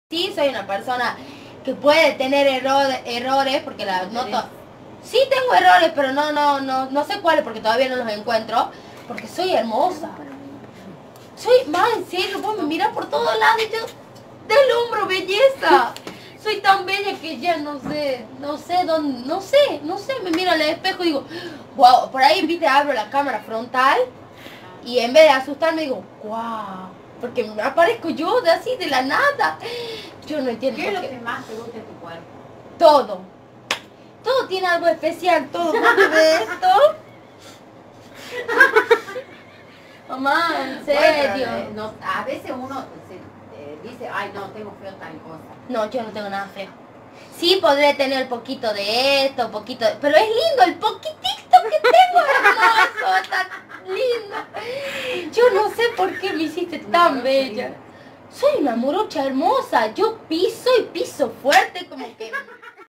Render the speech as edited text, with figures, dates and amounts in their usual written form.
Sí, soy una persona que puede tener errores porque la noto. Sí tengo errores, pero no sé cuáles porque todavía no los encuentro. Porque soy hermosa. Soy, más en serio, vos me mirás por todos lados y yo deslumbro belleza. Soy tan bella que ya no sé dónde, no sé, me miro al espejo y digo, wow, por ahí viste, abro la cámara frontal y en vez de asustarme digo, wow. Porque me aparezco yo de así, de la nada. Yo no entiendo. ¿Qué es lo que más te gusta de tu cuerpo? Todo. Todo tiene algo especial, todo. ¿Vos te ves esto? Mamá, en serio. Bueno, a veces uno dice, ay no, tengo feo tal cosa. No, yo no tengo nada feo. Sí podré tener poquito de esto, poquito de... Pero es lindo el poquitito que tengo, hermoso, tan lindo. Yo no sé por qué me hiciste tan bella. Soy una morocha hermosa. Yo piso y piso.